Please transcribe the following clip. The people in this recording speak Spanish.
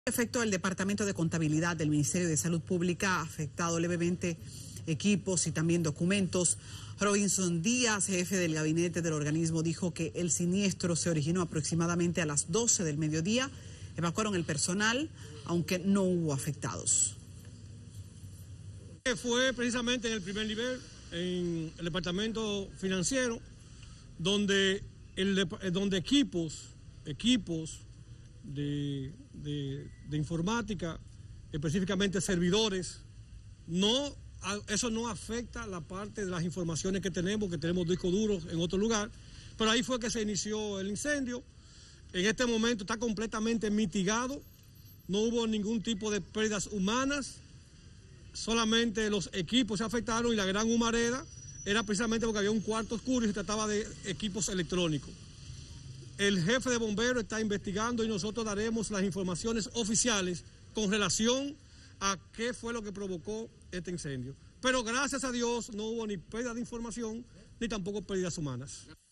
Efecto del Departamento de Contabilidad del Ministerio de Salud Pública ha afectado levemente equipos y también documentos. Robinson Díaz, jefe del gabinete del organismo, dijo que el siniestro se originó aproximadamente a las 12 del mediodía. Evacuaron el personal, aunque no hubo afectados. Fue precisamente en el primer nivel, en el departamento financiero, donde equipos de informática, específicamente servidores, eso no afecta la parte de las informaciones que tenemos discos duros en otro lugar, pero ahí fue que se inició el incendio. En este momento está completamente mitigado, no hubo ningún tipo de pérdidas humanas, solamente los equipos se afectaron y la gran humareda era precisamente porque había un cuarto oscuro y se trataba de equipos electrónicos. El jefe de bomberos está investigando y nosotros daremos las informaciones oficiales con relación a qué fue lo que provocó este incendio. Pero gracias a Dios no hubo ni pérdida de información ni tampoco pérdidas humanas.